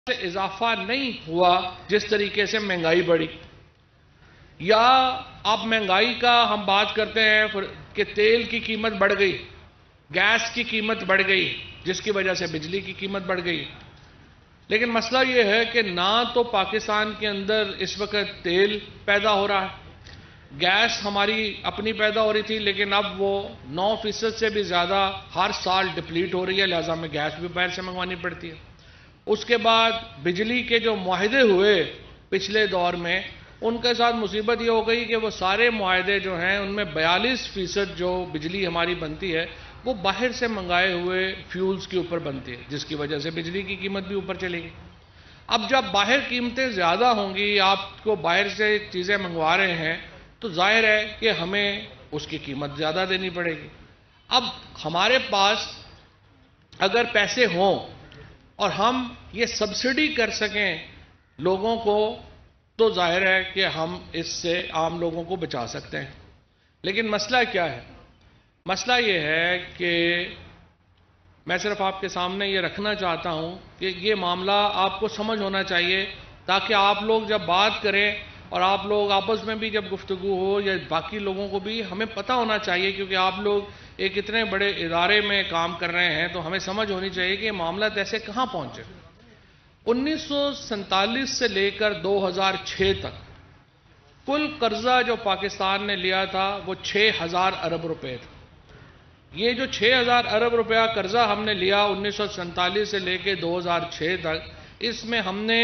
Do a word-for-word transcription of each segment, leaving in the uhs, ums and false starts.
سے اضافہ نہیں ہوا جس طریقے سے مہنگائی بڑھی. یا اب مہنگائی کا ہم بات کرتے ہیں کہ تیل کی قیمت بڑھ گئی, گیس کی قیمت بڑھ گئی, جس کی وجہ سے بجلی کی قیمت بڑھ گئی. لیکن مسئلہ یہ ہے کہ نہ تو پاکستان کے اندر اس وقت تیل پیدا ہو رہا ہے, گیس ہماری اپنی پیدا ہو رہی تھی لیکن اب وہ نو فیصد سے بھی زیادہ ہر سال ڈپلیٹ ہو رہی ہے, لہذا ہمیں گیس بھی باہر سے منگوانی پڑتی ہے. اس کے بعد بجلی کے جو معاہدے ہوئے پچھلے دور میں, ان کے ساتھ مصیبت یہ ہو گئی کہ وہ سارے معاہدے جو ہیں ان میں بیالیس فیصد جو بجلی ہماری بنتی ہے وہ باہر سے منگائے ہوئے فیولز کے اوپر بنتی ہے, جس کی وجہ سے بجلی کی قیمت بھی اوپر چلے گی. اب جب باہر قیمتیں زیادہ ہوں گی, آپ کو باہر سے چیزیں منگوا رہے ہیں, تو ظاہر ہے کہ ہمیں اس کی قیمت زیادہ دینی پڑے گی. اب ہمارے پاس اگر پیسے ہوں اور ہم یہ سبسڈی کر سکیں لوگوں کو, تو ظاہر ہے کہ ہم اس سے عام لوگوں کو بچا سکتے ہیں. لیکن مسئلہ کیا ہے؟ مسئلہ یہ ہے کہ میں صرف آپ کے سامنے یہ رکھنا چاہتا ہوں کہ یہ معاملہ آپ کو سمجھ ہونا چاہیے, تاکہ آپ لوگ جب بات کریں اور آپ لوگ آپس میں بھی جب گفتگو ہو یا باقی لوگوں کو بھی ہمیں پتہ ہونا چاہیے, کیونکہ آپ لوگ ایک اتنے بڑے ادارے میں کام کر رہے ہیں تو ہمیں سمجھ ہونی چاہیے کہ یہ معاملہ ایسے کہاں پہنچے. انیس سو سینتالیس سے لے کر دو ہزار چھ تک کل قرضہ جو پاکستان نے لیا تھا وہ چھ ہزار ارب روپے تھا. یہ جو چھ ہزار ارب روپیہ قرضہ ہم نے لیا انیس سو سینتالیس سے لے کے دو ہزار چھ تک, اس میں ہم نے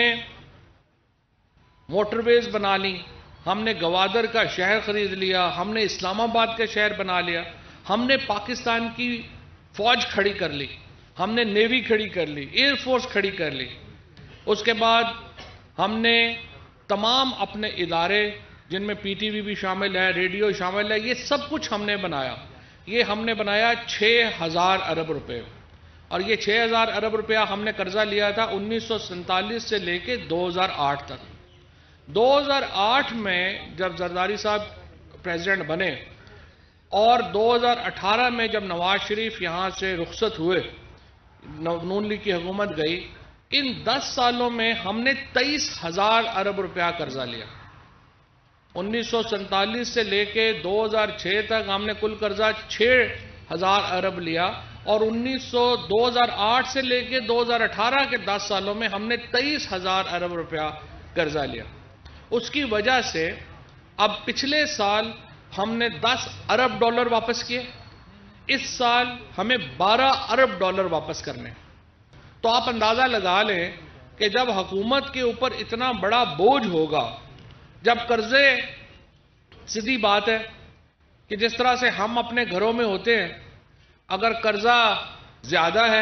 موٹر ویز بنا لی, ہم نے گوادر کا شہر خرید لیا, ہم نے اسلام آباد کا شہر بنا لیا, ہم نے پاکستان کی فوج کھڑی کر لی, ہم نے نیوی کھڑی کر لی, ایئر فورس کھڑی کر لی. اس کے بعد ہم نے تمام اپنے ادارے جن میں پی ٹی وی بھی شامل ہے, ریڈیو شامل ہے, یہ سب کچھ ہم نے بنایا. یہ ہم نے بنایا چھ ہزار ارب روپے, اور یہ چھ ہزار ارب روپیہ ہم نے قرضہ لیا تھا انیس سو سینتالیس سے لے کے دو ہزار آٹھ تک. دو ہزار آٹھ میں جب زرداری صاحب پریزیڈنٹ بنے اور دو ہزار اٹھارہ میں جب نواز شریف یہاں سے رخصت ہوئے, نون لیگ کی حکومت گئی, ان دس سالوں میں ہم نے تیئیس ہزار ارب روپیہ قرضہ لیا. انیس سو سینتالیس سے لے کے دو ہزار چھ تک ہم نے کل قرضہ چھ ہزار ارب لیا, اور انیس سو دو ہزار آٹھ سے لے کے دو ہزار اٹھارہ کے دس سالوں میں ہم نے تیئیس ہزار ارب روپیہ قرضہ لیا. اس کی وجہ سے اب پچھلے سال ہم نے دس ارب ڈالر واپس کیے, اس سال ہمیں بارہ ارب ڈالر واپس کرنے. تو آپ اندازہ لگا لیں کہ جب حکومت کے اوپر اتنا بڑا بوجھ ہوگا, جب قرضے, سیدھی بات ہے کہ جس طرح سے ہم اپنے گھروں میں ہوتے ہیں, اگر قرضہ زیادہ ہے,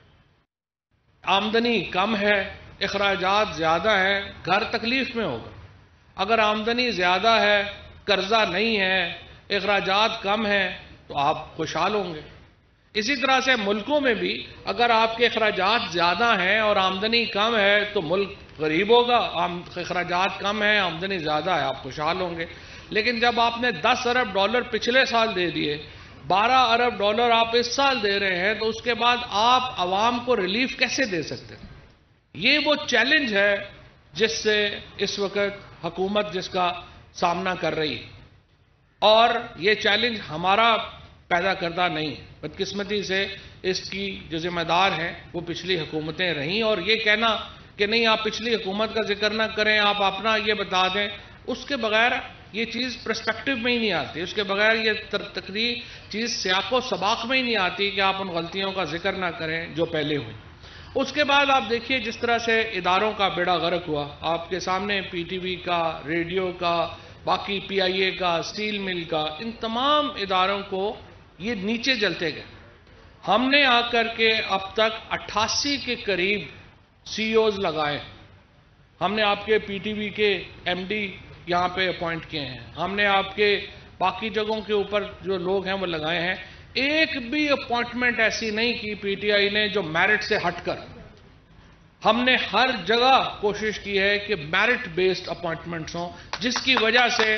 آمدنی کم ہے, اخراجات زیادہ ہے, گھر تکلیف میں ہوگا. اگر آمدنی زیادہ ہے, قرضہ نہیں ہے, اخراجات کم ہیں, تو آپ خوشحال ہوں گے. اسی طرح سے ملکوں میں بھی اگر آپ کے اخراجات زیادہ ہیں اور آمدنی کم ہے تو ملک غریب ہوگا, اخراجات کم ہیں, آمدنی زیادہ ہے, آپ خوشحال ہوں گے. لیکن جب آپ نے دس ارب ڈالر پچھلے سال دے دیے, بارہ ارب ڈالر آپ اس سال دے رہے ہیں, تو اس کے بعد آپ عوام کو ریلیف کیسے دے سکتے ہیں؟ یہ وہ چیلنج ہے جس سے اس وقت حکومت جس کا سامنا کر رہی ہے, اور یہ چیلنج ہمارا پیدا کردہ نہیں. بدقسمتی سے اس کی جو ذمہ دار ہیں وہ پچھلی حکومتیں رہیں, اور یہ کہنا کہ نہیں آپ پچھلی حکومت کا ذکر نہ کریں, آپ اپنا یہ بتا دیں, اس کے بغیر یہ چیز پرسپیکٹو میں ہی نہیں آتی, اس کے بغیر یہ تقریر چیز سیاق و سباق میں ہی نہیں آتی کہ آپ ان غلطیوں کا ذکر نہ کریں جو پہلے ہوئی. اس کے بعد آپ دیکھیے جس طرح سے اداروں کا بیڑا غرق ہوا, آپ کے سامنے پی ٹی وی کا, ریڈیو کا, باقی پی آئی اے کا, اسٹیل مل کا, ان تمام اداروں کو یہ نیچے جلتے گئے. ہم نے آ کر کے اب تک اٹھاسی کے قریب سی اوز لگائے. ہم نے آپ کے پی ٹی وی کے ایم ڈی یہاں پہ اپوائنٹ کیے ہیں, ہم نے آپ کے باقی جگہوں کے اوپر جو لوگ ہیں وہ لگائے ہیں. ایک بھی اپوائنٹمنٹ ایسی نہیں کی پی ٹی آئی نے جو میرٹ سے ہٹ کر. ہم نے ہر جگہ کوشش کی ہے کہ میرٹ بیسڈ اپوائنٹمنٹس ہوں, جس کی وجہ سے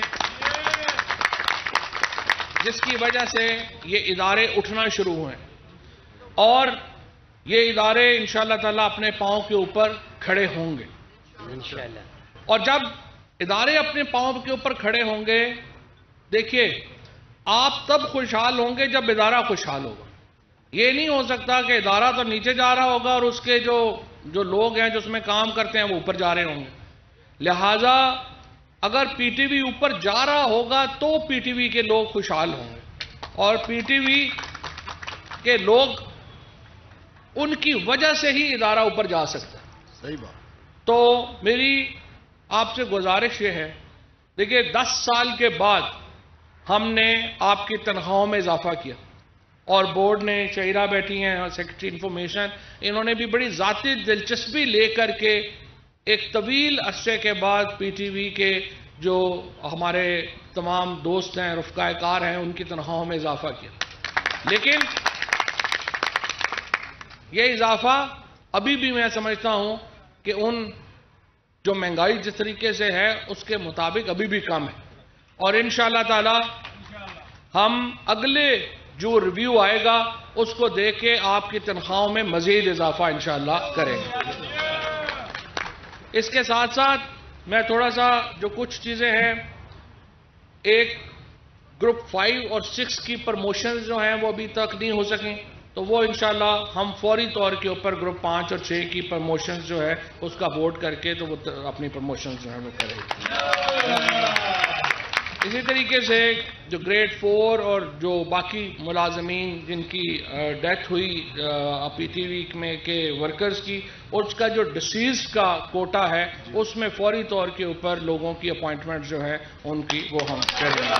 جس کی وجہ سے یہ ادارے اٹھنا شروع ہوئے, اور یہ ادارے انشاءاللہ تعالیٰ اپنے پاؤں کے اوپر کھڑے ہوں گے انشاءاللہ. اور جب ادارے اپنے پاؤں کے اوپر کھڑے ہوں گے، دیکھیے آپ تب خوشحال ہوں گے جب ادارہ خوشحال ہوگا. یہ نہیں ہو سکتا کہ ادارہ تو نیچے جا رہا ہوگا اور اس کے جو جو لوگ ہیں جو اس میں کام کرتے ہیں وہ اوپر جا رہے ہوں گے. لہٰذا اگر پی ٹی وی اوپر جا رہا ہوگا تو پی ٹی وی کے لوگ خوشحال ہوں گے، اور پی ٹی وی کے لوگ ان کی وجہ سے ہی ادارہ اوپر جا سکتا ہے. صحیح بات. تو میری آپ سے گزارش یہ ہے، دیکھیے دس سال کے بعد ہم نے آپ کی تنخواہوں میں اضافہ کیا، اور بورڈ نے، شہیرہ بیٹھی ہیں سیکرٹری انفارمیشن، انہوں نے بھی بڑی ذاتی دلچسپی لے کر کے ایک طویل عرصے کے بعد پی ٹی وی کے جو ہمارے تمام دوست ہیں، رفقائے کار ہیں، ان کی تنخواہوں میں اضافہ کیا. لیکن یہ اضافہ ابھی بھی میں سمجھتا ہوں کہ ان جو مہنگائی جس طریقے سے ہے اس کے مطابق ابھی بھی کم ہے، اور انشاءاللہ تعالی ہم اگلے جو ریویو آئے گا اس کو دیکھ کے آپ کی تنخواہوں میں مزید اضافہ انشاءاللہ کریں گے. اس کے ساتھ ساتھ میں تھوڑا سا جو کچھ چیزیں ہیں، ایک گروپ فائیو اور سکس کی پرموشنز جو ہیں وہ ابھی تک نہیں ہو سکیں، تو وہ انشاءاللہ ہم فوری طور کے اوپر گروپ پانچ اور چھ کی پرموشنز جو ہے اس کا ووٹ کر کے تو وہ اپنی پرموشنز جو ہیں وہ کریں گے. اسی طریقے سے جو گریڈ فور اور جو باقی ملازمین جن کی ڈیتھ ہوئی پی ٹی وی میں کے ورکرز کی، اور اس کا جو ڈسیز کا کوٹا ہے اس میں فوری طور کے اوپر لوگوں کی اپوائنٹمنٹ جو ہے ان کی وہ ہم کریں گے.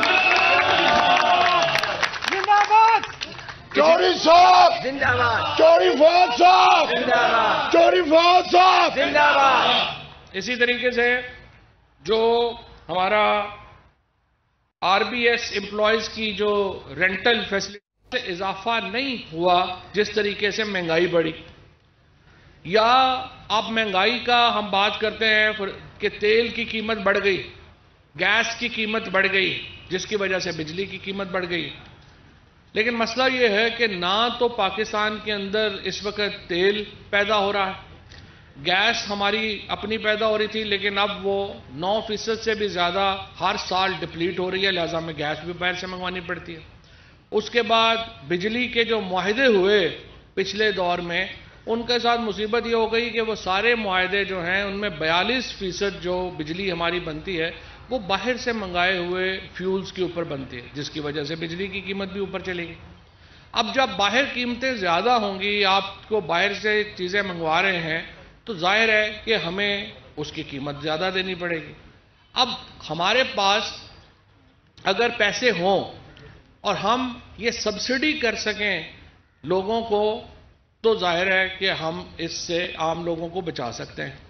زندہ باد چوری صاحب، زندہ باد. چوری فوج صاحب، زندہ باد. چوری فوج صاحب. زندہ باد. اسی طریقے سے جو ہمارا آر بی ایس امپلائیز کی جو رینٹل فیسلٹی سے اضافہ نہیں ہوا، جس طریقے سے مہنگائی بڑھی، یا اب مہنگائی کا ہم بات کرتے ہیں کہ تیل کی قیمت بڑھ گئی، گیس کی قیمت بڑھ گئی، جس کی وجہ سے بجلی کی قیمت بڑھ گئی. لیکن مسئلہ یہ ہے کہ نہ تو پاکستان کے اندر اس وقت تیل پیدا ہو رہا ہے، گیس ہماری اپنی پیدا ہو رہی تھی لیکن اب وہ نو فیصد سے بھی زیادہ ہر سال ڈپلیٹ ہو رہی ہے، لہذا ہمیں گیس بھی باہر سے منگوانی پڑتی ہے. اس کے بعد بجلی کے جو معاہدے ہوئے پچھلے دور میں، ان کے ساتھ مصیبت یہ ہو گئی کہ وہ سارے معاہدے جو ہیں ان میں بیالیس فیصد جو بجلی ہماری بنتی ہے وہ باہر سے منگائے ہوئے فیولز کے اوپر بنتی ہے، جس کی وجہ سے بجلی کی قیمت بھی اوپر چلے گی. اب جب باہر قیمتیں زیادہ ہوں گی، آپ کو باہر سے چیزیں منگوا رہے ہیں، تو ظاہر ہے کہ ہمیں اس کی قیمت زیادہ دینی پڑے گی. اب ہمارے پاس اگر پیسے ہوں اور ہم یہ سبسڈی کر سکیں لوگوں کو، تو ظاہر ہے کہ ہم اس سے عام لوگوں کو بچا سکتے ہیں.